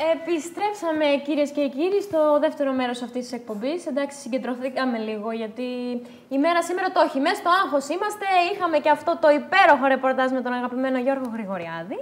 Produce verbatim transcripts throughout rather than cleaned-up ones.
Επιστρέψαμε, κυρίες και κύριοι, στο δεύτερο μέρος αυτής της εκπομπής. Εντάξει, συγκεντρωθήκαμε λίγο, γιατί η μέρα σήμερα το έχει. Μέσα στο άγχος είμαστε. Είχαμε και αυτό το υπέροχο ρεπορτάζ με τον αγαπημένο Γιώργο Γρηγοριάδη.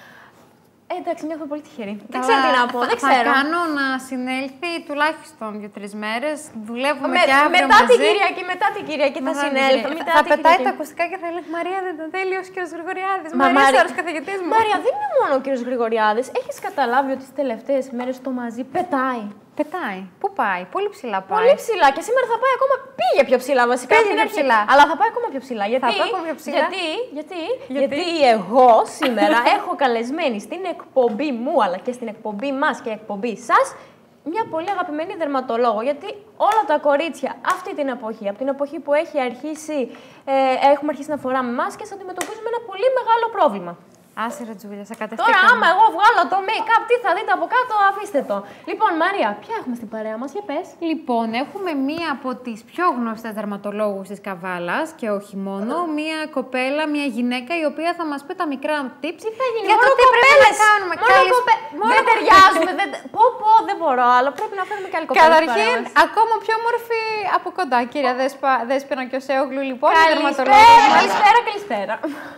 Ε, εντάξει, νιώθω πολύ τυχερή. Δεν ξέρω τι να πω. Δεν θα ξέρω. κάνω να συνέλθει τουλάχιστον δύο-τρεις μέρες. Δουλεύουμε με, και αύριο μετά μαζί. την Κυριακή, μετά την Κυριακή θα συνέλθω. Θα, θα πετάει τα ακουστικά και θα λέει Μαρία, δεν ήταν τέλειος ο κύριος Γρηγοριάδης. Μα Μαρία, Μαρία... καθηγητής μου. Μαρία, δεν είναι μόνο ο κύριος Γρηγοριάδης. Έχεις καταλάβει ότι τις τελευταίες μέρες το μαζί πετάει. Πετάει. Πού πάει, πολύ ψηλά πάει. Πολύ ψηλά. Και σήμερα θα πάει ακόμα. Πήγε πιο ψηλά βασικά. Πήγε πιο ψηλά. Αλλά θα πάει ακόμα πιο ψηλά. Γιατί, θα πάει ακόμα πιο ψηλά. Γιατί, γιατί, γιατί, γιατί εγώ σήμερα έχω καλεσμένη στην εκπομπή μου, αλλά και στην εκπομπή μας και εκπομπή σας, μια πολύ αγαπημένη δερματολόγο. Γιατί όλα τα κορίτσια αυτή την εποχή, από την εποχή που έχει αρχίσει, ε, έχουμε αρχίσει να φοράμε μάσκες, αντιμετωπίζουμε ένα πολύ μεγάλο πρόβλημα. Άσε ρε Τζούλια, σε κατευθύνω. Τώρα, άμα εγώ βγάλω το make-up, τι θα δείτε από κάτω, αφήστε το. Λοιπόν, Μαρία, ποια έχουμε στην παρέα μας, για πες. Λοιπόν, έχουμε μία από τις πιο γνωστές δερματολόγους της Καβάλας και όχι μόνο. Μία κοπέλα, μία γυναίκα η οποία θα μας πει τα μικρά tips. Τι θα γίνει, για μόνο το τι πρέπει να κάνουμε. Μόνο Καλησ... κοπέ... μόνο δεν ταιριάζουμε. δεν... Πω, πω, δεν μπορώ, αλλά πρέπει να φέρουμε και άλλη κοπέλα. Καταρχήν, ακόμα πιο όμορφη από κοντά, κυρία Δέσπα, Δέσποινα Κιωσέογλου, λοιπόν. Καλησπέρα, καλησπέρα, καλησπέρα.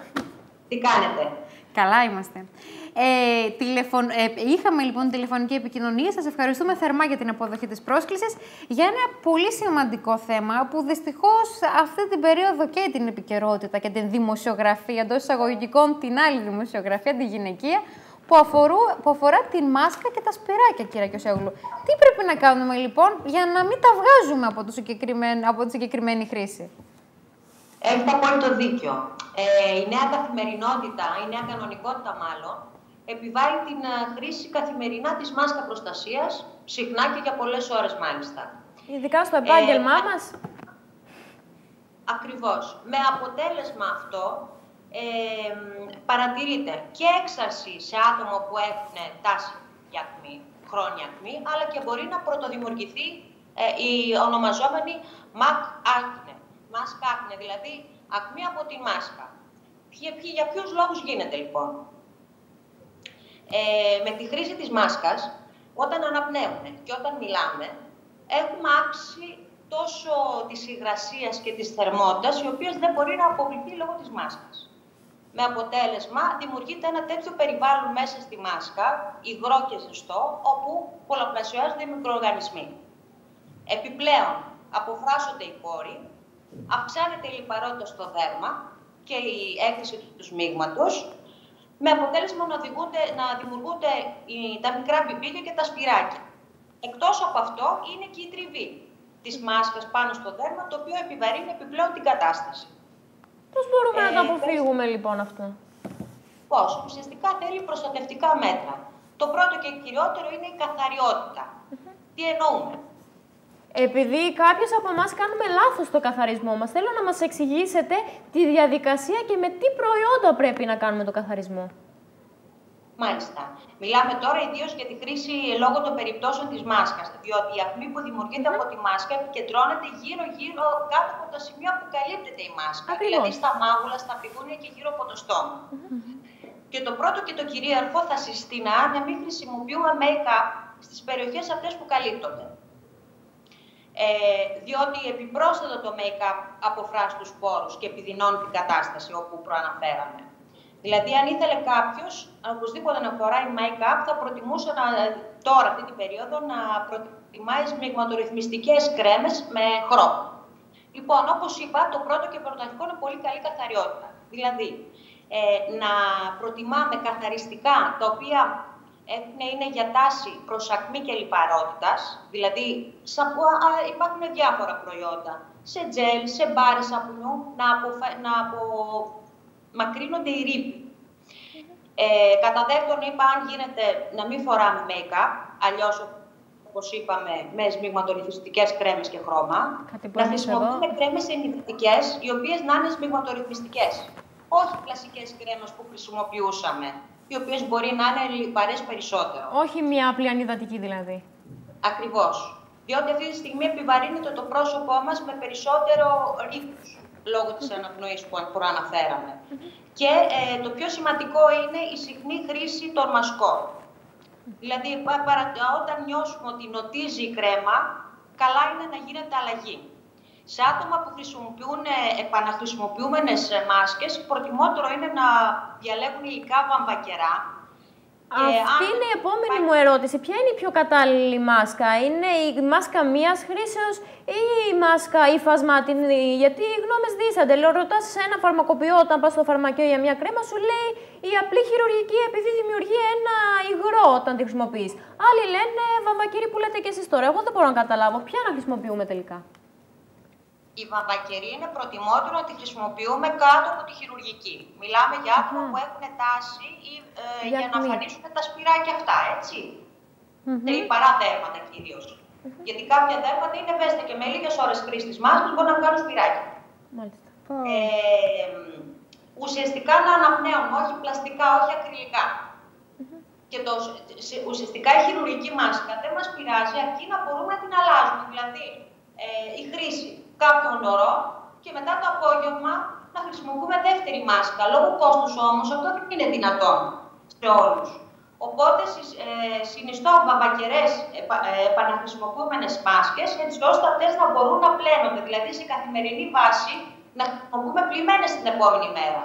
Τι κάνετε. Καλά είμαστε. Ε, τηλεφων... ε, είχαμε λοιπόν τηλεφωνική επικοινωνία. Σας ευχαριστούμε θερμά για την αποδοχή της πρόσκλησης για ένα πολύ σημαντικό θέμα που δυστυχώς αυτή την περίοδο και την επικαιρότητα και την δημοσιογραφία, εντός εισαγωγικών την άλλη δημοσιογραφία, τη γυναικεία, που, αφορού... που αφορά την μάσκα και τα σπυράκια, κυρία Κιωσέογλου. Τι πρέπει να κάνουμε λοιπόν για να μην τα βγάζουμε από, το συγκεκριμένο... από τη συγκεκριμένη χρήση. Έχετε απόλυτο δίκιο. Ε, η νέα καθημερινότητα, η νέα κανονικότητα μάλλον, επιβάλλει την uh, χρήση καθημερινά της μάσκα προστασίας, συχνά και για πολλές ώρες μάλιστα. Ειδικά στο επάγγελμά ε, μας. Ακριβώς. Με αποτέλεσμα αυτό ε, παρατηρείται και έξαρση σε άτομα που έχουν τάση για ακμή, χρόνια ακμή, αλλά και μπορεί να πρωτοδημιουργηθεί ε, η ονομαζόμενη μακ acne. Μάσκα άκνε, δηλαδή ακμή από τη μάσκα. Για, για ποιους λόγους γίνεται λοιπόν. Ε, με τη χρήση της μάσκας, όταν αναπνέουμε και όταν μιλάμε, έχουμε αύξηση τόσο της υγρασίας και της θερμότητας, οι οποίες δεν μπορεί να αποβληθεί λόγω της μάσκας. Με αποτέλεσμα, δημιουργείται ένα τέτοιο περιβάλλον μέσα στη μάσκα, υγρό και ζεστό, όπου πολλαπλασιάζονται οι μικροοργανισμοί. Επιπλέον, αποφράσσονται οι πόροι, αυξάνεται η λιπαρότητα στο δέρμα και η έκρηση του σμίγματος, με αποτέλεσμα να, να δημιουργούνται τα μικρά πιπίλια και τα σπυράκια. Εκτός από αυτό είναι και η τριβή της μάσκας πάνω στο δέρμα, το οποίο επιβαρύνει επιπλέον την κατάσταση. Πώς μπορούμε ε, να το αποφύγουμε πες... λοιπόν αυτό. Πώς. Ουσιαστικά θέλει προστατευτικά μέτρα. Το πρώτο και κυριότερο είναι η καθαριότητα. Mm-hmm. Τι εννοούμε. Επειδή κάποιες από εμάς κάνουμε λάθος στο καθαρισμό μας, θέλω να μας εξηγήσετε τη διαδικασία και με τι προϊόντα πρέπει να κάνουμε το καθαρισμό. Μάλιστα. Μιλάμε τώρα ιδίως για τη χρήση λόγω των περιπτώσεων της μάσκας, διότι η ακμή που δημιουργείται mm-hmm. από τη μάσκα επικεντρώνεται γύρω-γύρω κάτω από τα σημεία που καλύπτεται η μάσκα. Ακριβώς. Δηλαδή στα μάγουλα, στα πηγούνια και γύρω από το στόμα. Mm-hmm. Και το πρώτο και το κυρίαρχο θα συστήνα να μην χρησιμοποιούμε make-up στις περιοχές αυτές που καλύπτονται. Ε, διότι επιπρόσθετο το make-up αποφράσει τους πόρους και επιδεινώνει την κατάσταση όπου προαναφέραμε. Δηλαδή, αν ήθελε κάποιος οπωσδήποτε να φοράει make-up, θα προτιμούσε να, τώρα, αυτή την περίοδο, να προτιμάει σμιγματορυθμιστικές κρέμες με χρώμα. Λοιπόν, όπως είπα, το πρώτο και πρωταρχικό είναι πολύ καλή καθαριότητα. Δηλαδή, ε, να προτιμάμε καθαριστικά τα οποία είναι για τάση προς ακμή και λιπαρότητας, δηλαδή σαπου, α, υπάρχουν διάφορα προϊόντα, σε τζέλ, σε μπάρες σαπουνιού, να, αποφα... να απομακρύνονται οι ρήποι. Ε, κατά δεύτερον, είπα, αν γίνεται να μην φοράμε make-up, αλλιώς, όπως είπαμε, με σμιγματορυθμιστικές κρέμες και χρώμα, να χρησιμοποιούμε κρέμες ενυδυτικές, οι οποίες να είναι σμιγματορυθμιστικές. Όχι κλασικές κρέμες που χρησιμοποιούσαμε, οι οποίες μπορεί να είναι λιπαρές περισσότερο. Όχι μια απλή ανυδατική δηλαδή. Ακριβώς. Διότι αυτή τη στιγμή επιβαρύνεται το πρόσωπό μας με περισσότερο ρήπους, λόγω της αναπνοής που προαναφέραμε. Mm-hmm. Και ε, το πιο σημαντικό είναι η συχνή χρήση των μασκών. Δηλαδή, παρα, όταν νιώσουμε ότι νοτίζει η κρέμα, καλά είναι να γίνεται αλλαγή. Σε άτομα που χρησιμοποιούν επαναχρησιμοποιούμενες μάσκες, προτιμότερο είναι να διαλέγουν υλικά βαμβακερά. Αυτή αν... είναι η επόμενη μου ερώτηση. Ποια είναι η πιο κατάλληλη μάσκα? Είναι η μάσκα μίας χρήσεως ή η μάσκα υφασμάτινη? Γιατί οι γνώμες δίστανται. Λέω, ρωτάς σε ένα φαρμακοποιό όταν πας στο φαρμακείο για μια κρέμα, σου λέει η απλή χειρουργική επειδή δημιουργεί ένα υγρό όταν τη χρησιμοποιείς. Άλλοι λένε βαμβακερή που λέτε και εσείς τώρα. Εγώ δεν μπορώ να καταλάβω. Ποια να χρησιμοποιούμε τελικά? Η βαμβακερή είναι προτιμότερο να τη χρησιμοποιούμε κάτω από τη χειρουργική. Μιλάμε για άτομα mm. που έχουν τάση ή, ε, για, για να αφανίσουν τα σπυράκια αυτά, έτσι. Mm-hmm. Τρυπαρά δέρματα κυρίως. Mm-hmm. Γιατί κάποια δέρματα είναι ευαίσθητα και με λίγες ώρες χρήσης της μάσκας μπορούν να κάνουν σπυράκια. Μάλιστα. Ε, ουσιαστικά να αναπνέουν, όχι πλαστικά, όχι ακριλικά. Mm-hmm. Και το, ουσιαστικά η χειρουργική μάσκα δεν μας πειράζει αρκεί να μπορούμε να την αλλάζουμε. Δηλαδή, ε, η χρήση κάποιον ωρό και μετά το απόγευμα να χρησιμοποιούμε δεύτερη μάσκα. Λόγω κόστους όμως αυτό δεν είναι δυνατόν σε όλους. Οπότε ε, συνιστώ βαμβακερές επα, ε, επαναχρησιμοποιούμενες μάσκες έτσι ώστε αυτές να μπορούν να πλένονται, δηλαδή σε καθημερινή βάση να χρησιμοποιούμε πλημμένες την επόμενη μέρα.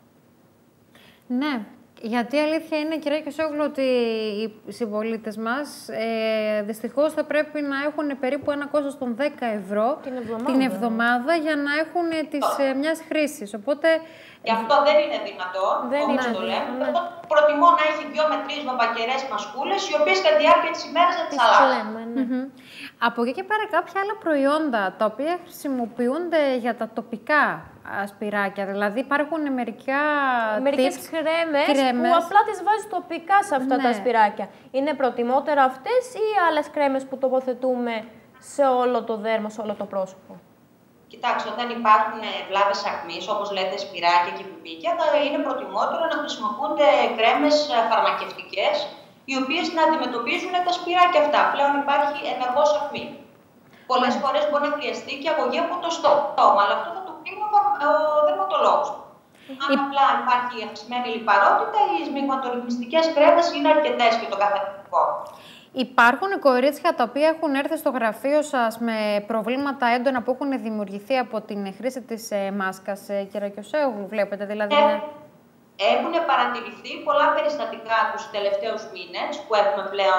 Ναι. Γιατί η αλήθεια είναι, κυρία Κιωσόγλου, ότι οι συμπολίτες μας ε, δυστυχώς θα πρέπει να έχουν περίπου ένα κόστος των δέκα ευρώ την εβδομάδα, την εβδομάδα για να έχουν τις ε, μιας χρήσης. Οπότε... Γι' αυτό δεν είναι δυνατόν, δεν όπως είναι, το λέμε. ναι. Εγώ προτιμώ να έχει δύο με τρεις βαμβακερές μασκούλες, οι οποίες κατά τη διάρκεια της ημέρας θα τις αλλάζουν. Ναι. Mm-hmm. Από εκεί και πέρα κάποια άλλα προϊόντα τα οποία χρησιμοποιούνται για τα τοπικά σπυράκια. Δηλαδή υπάρχουν μερικά Μερικές tips, κρέμες, κρέμες που απλά τις βάζεις τοπικά σε αυτά ναι. τα σπυράκια. Είναι προτιμότερα αυτές ή άλλες κρέμες που τοποθετούμε σε όλο το δέρμα, σε όλο το πρόσωπο? Κοιτάξτε, όταν υπάρχουν βλάβες ακμής, όπως λέτε σπυράκια και πιπίκια, θα είναι προτιμότερο να χρησιμοποιούνται κρέμες φαρμακευτικές, οι οποίες να αντιμετωπίζουν τα σπυράκια αυτά. Πλέον υπάρχει ενεργός ακμή. Πολλές mm. φορές μπορεί να χρειαστεί και αγωγή από το στόμα, αλλά αυτό θα το κρίνει ο δερματολόγος. Mm. Αν απλά υπάρχει αυξημένη λιπαρότητα, οι σμιγματορυθμιστικές κρέμες είναι αρκετές και το καθαρικό. Υπάρχουν κορίτσια τα οποία έχουν έρθει στο γραφείο σας με προβλήματα έντονα που έχουν δημιουργηθεί από την χρήση της ε, μάσκας, ε, κυρία Κιωσόγλου, βλέπετε δηλαδή? Ε, ναι. Έχουν παρατηρηθεί πολλά περιστατικά τους τελευταίους μήνες που έχουμε πλέον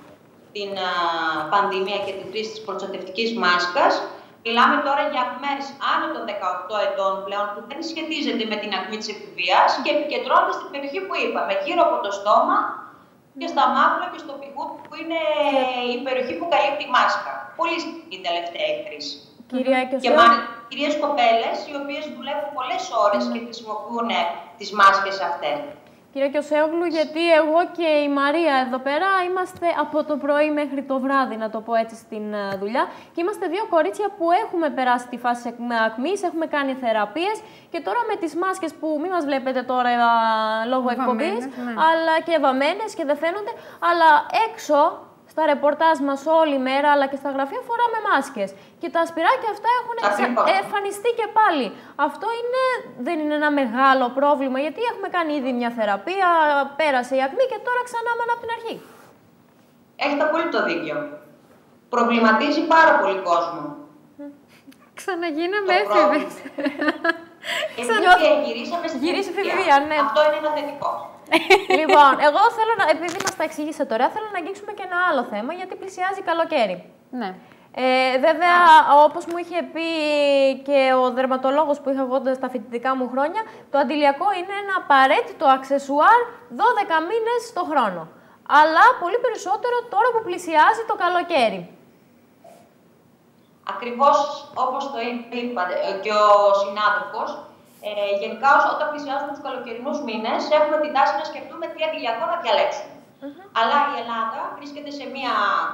την α, πανδημία και την κρίση της προστατευτικής μάσκας. Μιλάμε τώρα για ακμές άνω των δεκαοκτώ ετών πλέον που δεν σχετίζεται με την ακμή της εφηβείας και επικεντρώνονται στην περιοχή που είπαμε, γύρω από το στόμα και στα μάπουλα και στο πηγού που είναι η περιοχή που καλύπτει η μάσκα. Πολύ η τελευταία κρίση. Κυρία και μάλιστα κυρίες κοπέλες οι οποίες δουλεύουν πολλές ώρες mm. και χρησιμοποιούν τις μάσκες αυτές. Κυρία Κιωσόγλου, γιατί εγώ και η Μαρία εδώ πέρα είμαστε από το πρωί μέχρι το βράδυ, να το πω έτσι, στην δουλειά. Και είμαστε δύο κορίτσια που έχουμε περάσει τη φάση ακμής, έχουμε κάνει θεραπείες και τώρα με τις μάσκες που μην μας βλέπετε τώρα λόγω εκπομπής, ναι. αλλά και βαμμένες και δεν φαίνονται, αλλά έξω στα ρεπορτάζ μας όλη μέρα, αλλά και στα γραφεία φοράμε μάσκες. Και τα σπυράκια αυτά έχουν εμφανιστεί και πάλι. Αυτό είναι, δεν είναι ένα μεγάλο πρόβλημα, γιατί έχουμε κάνει ήδη μια θεραπεία, πέρασε η ακμή και τώρα ξανά μάνα από την αρχή. Έχετε απόλυτο δίκιο. Προβληματίζει πάρα πολύ κόσμο. Ξαναγίναμε έφηβες. Ξανά... γυρίσαμε στην εφηβεία, ναι. Αυτό είναι ένα θετικό. Λοιπόν, εγώ θέλω να, επειδή μας τα εξηγήσατε τώρα, θέλω να αγγίξουμε και ένα άλλο θέμα, γιατί πλησιάζει καλοκαίρι. Ναι. Ε, βέβαια, όπως μου είχε πει και ο δερματολόγος που είχα εγώ στα φοιτητικά μου χρόνια, το αντιλιακό είναι ένα απαραίτητο αξεσουάρ δώδεκα μήνες το χρόνο. Αλλά πολύ περισσότερο τώρα που πλησιάζει το καλοκαίρι. Ακριβώς όπως το είπε και ο συνάδελφος, Ε, γενικά, όταν πλησιάζουμε τους καλοκαιρινούς μήνες, έχουμε την τάση να σκεφτούμε τι αντιλιακό να διαλέξουμε. Mm-hmm. Αλλά η Ελλάδα βρίσκεται σε μια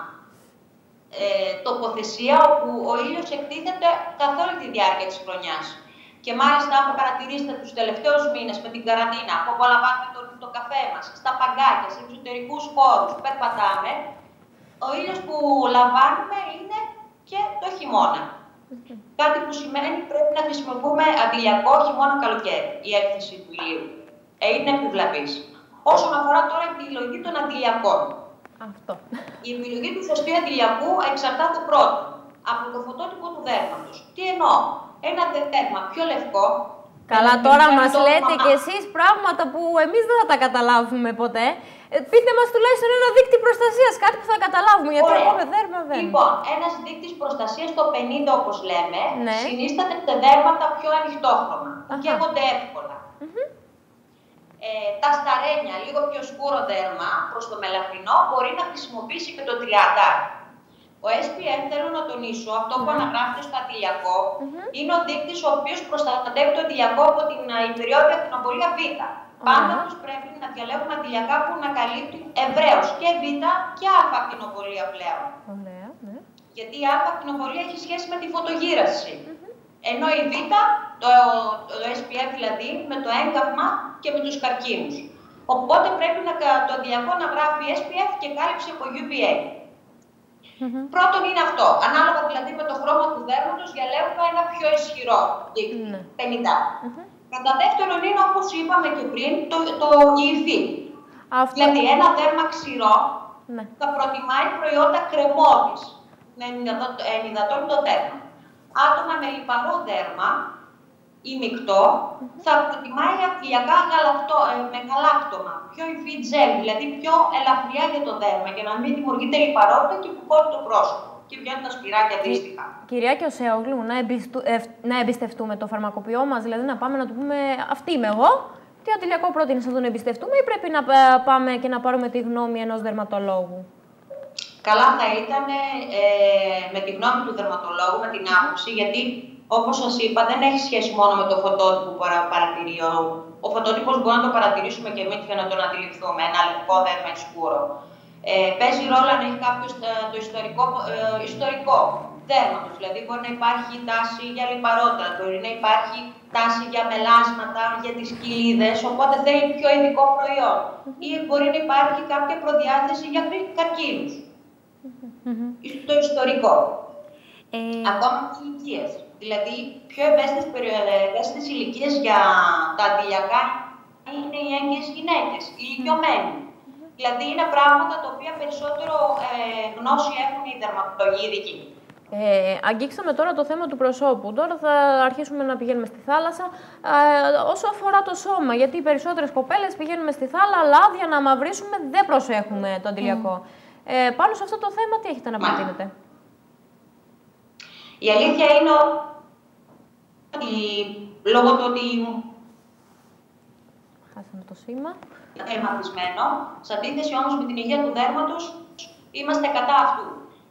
ε, τοποθεσία όπου ο ήλιος εκτίθεται καθ' όλη τη διάρκεια της χρονιάς. Και μάλιστα, αν παρατηρήσετε τους τελευταίους μήνες με την καραντίνα, που απολαμβάνουμε το, το καφέ μας, στα παγκάκια, σε εξωτερικούς χώρους, περπατάμε, ο ήλιος που λαμβάνουμε είναι και το χειμώνα. Okay. Κάτι που σημαίνει πρέπει να χρησιμοποιούμε αντιλιακό όχι μόνο καλοκαίρι, η έκθεση του ηλίου. Ε, είναι επιβλαβής. Όσον αφορά τώρα την επιλογή των αντιλιακών, Αυτό. Η επιλογή του σωστού αντιλιακού εξαρτάται πρώτον από το φωτότυπο του δέρματος. Τι εννοώ, ένα δέρμα πιο λευκό. Καλά, τώρα μας λέτε κι εσείς πράγματα που εμείς δεν θα τα καταλάβουμε ποτέ. Ε, πείτε μας τουλάχιστον ένα δείκτη προστασίας, κάτι που θα καταλάβουμε, γιατί Ωραία. εγώ με δέρμα δεν. Λοιπόν, ένας δείκτης προστασίας το πενήντα, όπως λέμε, ναι. συνίσταται σε δέρματα πιο ανοιχτόχρωμα, που Αχα. καίγονται εύκολα. Mm-hmm. Ε, τα σταρένια, λίγο πιο σκούρο δέρμα, προς το μελαχρινό, μπορεί να χρησιμοποιήσει και το τριάντα. Ο ες πι εφ, θέλω να τονίσω, αυτό που Mm-hmm. αναγράφεται στο αντιλιακό, Mm-hmm. είναι ο δείκτης ο οποίος προστατεύει το αντιλιακό από την υπεριόδια ακτινοβολία Β. Πάντα τους πρέπει να διαλέγουμε αντιλιακά που να καλύπτουν ευρέως και Β και Α ακτινοβολία πλέον. Ωραία, ναι. Γιατί η Α ακτινοβολία έχει σχέση με τη φωτογύραση. Mm-hmm. Ενώ η Β, το, το ες πι εφ δηλαδή, με το έγκαυμα και με τους καρκίνους. Οπότε πρέπει να, το αντιλιακό να γράφει ες πι εφ και κάλυψη από γιου βι έι. Mm-hmm. Πρώτον είναι αυτό. Ανάλογα δηλαδή με το χρώμα του δέρματος, διαλέγουμε ένα πιο ισχυρό δείκτη, Ναι. πενήντα. Mm-hmm. Κατά δεύτερον είναι, όπως είπαμε και πριν, το, το η υφή. Αυτό. Δηλαδή ένα δέρμα ξηρό Ναι. θα προτιμάει προϊόντα κρεμόδης, να ενυδατώνει το δέρμα. Άτομα με λιπαρό δέρμα ή μεικτό mm-hmm. θα προτιμάει αντιλιακά γαλακτό, ε, με γαλάκτωμα, πιο υφή τζέλ, δηλαδή πιο ελαφριά για το δέρμα, για να μην δημιουργείται λιπαρότητα και που κόβει το πρόσωπο και βγαίνουν τα σπυράκια αντίστοιχα. Κυρία Κιωσέογλου, να, εμπιστου... ε, να εμπιστευτούμε το φαρμακοποιό μας, δηλαδή να πάμε να του πούμε αυτή είμαι εγώ, τι αντιλιακό πρότεινες να τον εμπιστευτούμε ή πρέπει να πάμε και να πάρουμε τη γνώμη ενός δερματολόγου? Καλά θα ήταν ε, με τη γνώμη του δερματολόγου, με την άποψη, γιατί όπως σας είπα δεν έχει σχέση μόνο με το φωτότυπο που παρατηρεί. Ο φωτότυπος μπορεί να το παρατηρήσουμε και εμείς και να τον αντιληφθούμε, ένα λευκό δέρμα ή σκούρο. Ε, παίζει ρόλο αν έχει κάποιο το ιστορικό, ε, ιστορικό δέρματος, δηλαδή μπορεί να υπάρχει τάση για λιπαρότητα, μπορεί να υπάρχει τάση για μελάσματα, για τις κοιλίδες, οπότε θέλει πιο ειδικό προϊόν. Ή μπορεί να υπάρχει κάποια προδιάθεση για καρκίνους. Mm-hmm. Το ιστορικό. Ε... Ακόμα και ηλικίες. Δηλαδή, πιο ευαίσθητες ηλικίες για τα αντιλιακά είναι οι έγκυες γυναίκες, οι ηλικιωμένοι. Mm-hmm. Δηλαδή, είναι πράγματα τα οποία περισσότερο ε, γνώση έχουν οι δερματολογοί ειδικοί. Ε, αγγίξαμε τώρα το θέμα του προσώπου. Τώρα θα αρχίσουμε να πηγαίνουμε στη θάλασσα. Ε, όσο αφορά το σώμα, γιατί οι περισσότερες κοπέλες πηγαίνουμε στη θάλασσα, λάδια να μαυρίσουμε, δεν προσέχουμε το αντιλιακό. Mm. Ε, πάνω σε αυτό το θέμα, τι έχετε να προτείνετε? Η αλήθεια είναι ότι λόγω του ότι χάσαμε το σήμα. αιματισμένο, σε αντίθεση όμως με την υγεία του δέρματος, είμαστε κατά αυτού.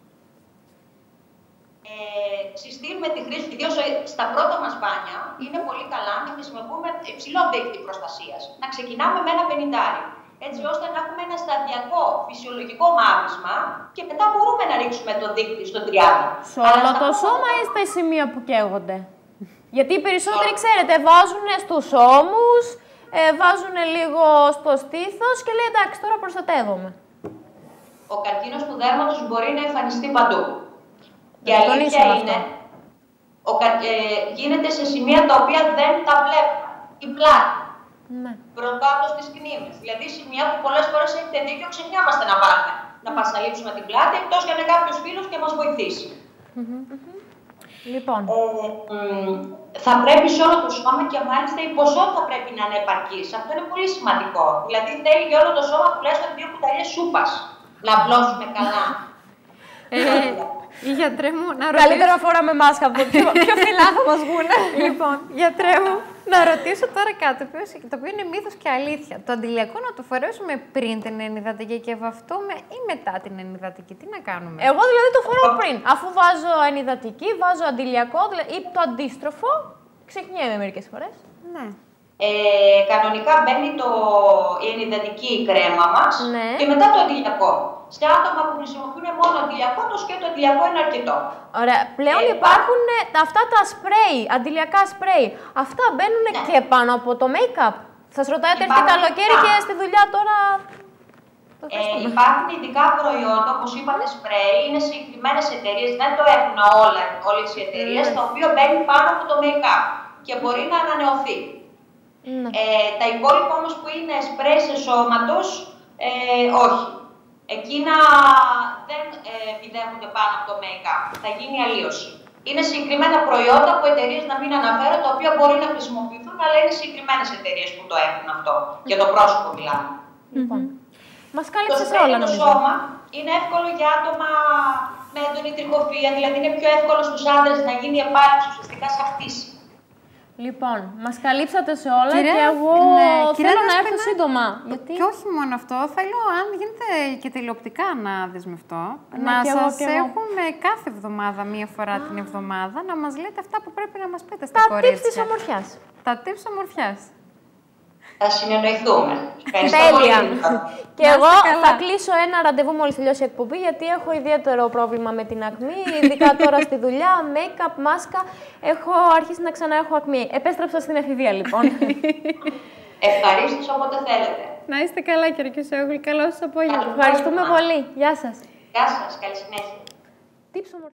Ε, συστήνουμε τη χρήση, ιδίως στα πρώτα μας μπάνια, είναι πολύ καλά να χρησιμοποιούμε υψηλό δείκτη προστασίας. Να ξεκινάμε με ένα πενηντάρι, έτσι ώστε να έχουμε ένα σταδιακό φυσιολογικό μαύρισμα και μετά μπορούμε να ρίξουμε το δείκτη στο τριάντα. Σε όλο το σώμα ή στα σημεία που καίγονται? Γιατί οι περισσότεροι, ξέρετε, βάζουν στους ώμους, ε, βάζουν λίγο στο στήθος και λέει εντάξει, τώρα προστατεύομαι. Ο καρκίνος του δέρματος μπορεί να εμφανιστεί παντού. Και η αλήθεια είναι, ο, ε, γίνεται σε σημεία τα οποία δεν τα βλέπουμε. Η πλάτη, ναι. Προκάτω στις κνήμες. Δηλαδή σημεία που πολλές φορές έχετε δίκιο, ξεχνιόμαστε να βάλουμε. Να πασαλείψουμε την πλάτη, εκτός για να είναι κάποιος φίλος και μας βοηθήσει. Mm-hmm. Mm-hmm. Λοιπόν. Ε, μ, θα πρέπει σε όλο το σώμα και μάλιστα η ποσότητα πρέπει να είναι επαρκής. Αυτό είναι πολύ σημαντικό. Δηλαδή θέλει για όλο το σώμα τουλάχιστον δύο κουταλιές σούπας να απλώσουμε καλά. Ε, γιατρέ μου, να ρωτήσω... Καλύτερα φοράμε μάσκα από πιο, πιο φυλά θα μας βγουν. Λοιπόν, γιατρέ μου, να ρωτήσω τώρα κάτι, το οποίο είναι μύθος και αλήθεια. Το αντιλιακό να το φορέσουμε πριν την ενυδατική και βαφτούμε ή μετά την ενυδατική, τι να κάνουμε? Εγώ δηλαδή το φοράω πριν. Αφού βάζω ενυδατική, βάζω αντιλιακό ή το αντίστροφο, ξεχνιέμαι μερικές φορές. Ναι. Ε, κανονικά μπαίνει το, η ενυδατική κρέμα μας, ναι. Και μετά το αντιλιακό. Σε άτομα που χρησιμοποιούν μόνο αντιλιακό, το σκέτο αντιλιακό είναι αρκετό. Ωραία. Πλέον ε, υπάρχουν ε, αυτά τα σπρέι, αντιλιακά σπρέι. Αυτά μπαίνουν ναι. Και πάνω από το make-up. Σας ρωτάτε έρθει καλοκαίρι και στη δουλειά τώρα... Ε, υπάρχουν ειδικά προϊόντα, όπως είπατε, σπρέι, είναι συγκεκριμένες εταιρείες, δεν το έχουν όλα, όλες οι εταιρείες, mm. το οποίο μπαίνει πάνω από το make-up και μπορεί να ανανεωθεί. Mm. Ε, τα υπόλοιπα όμως που είναι σπρέι σε σώματος, ε, όχι. εκείνα δεν ε, επιδέχονται πάνω από το make-up. Θα γίνει αλλίωση. Είναι συγκεκριμένα προϊόντα που εταιρείες, να μην αναφέρω, τα οποία μπορεί να χρησιμοποιηθούν, αλλά είναι συγκεκριμένες εταιρείες που το έχουν αυτό. Για το πρόσωπο μιλάμε. Λοιπόν. Μας Το κάλυψες σπρέι όλα, για το νομίζω. σώμα είναι εύκολο για άτομα με έντονη τριχοφυΐα, δηλαδή είναι πιο εύκολο στους άντρες να γίνει επάλυψη ουσιαστικά σαν χτίση. Λοιπόν, μας καλύψατε σε όλα Κυρία, και εγώ ναι, θέλω κυρία να έρθω Δέσποινα, σύντομα. Γιατί... Και όχι μόνο αυτό, θέλω αν γίνεται και τηλεοπτικά να δεσμευτώ, Ναι, να κι εγώ, σας κι εγώ. έχουμε κάθε εβδομάδα, μία φορά την εβδομάδα, να μας λέτε αυτά που πρέπει να μας πείτε στα Τα κορίτσια. tips της ομορφιάς. Τα tips ομορφιάς. Θα συνεννοηθούμε. Ευχαριστώ Τέλεια. πολύ. Και Να είστε εγώ καλά. θα κλείσω ένα ραντεβού μόλις τελειώσει η εκπομπή, γιατί έχω ιδιαίτερο πρόβλημα με την ακμή, ειδικά τώρα στη δουλειά, make-up, μάσκα. Έχω αρχίσει να ξανά έχω ακμή. Επέστρεψα στην εφηβεία, λοιπόν. Ευχαρίστως όποτε θέλετε. Να είστε καλά, κύριε Κιουσόγλου. Καλό σας απόγευμα. Ευχαριστούμε πολύ. Γεια σας. Γεια σας. Καλή συνέχεια. Tips ομορφιάς.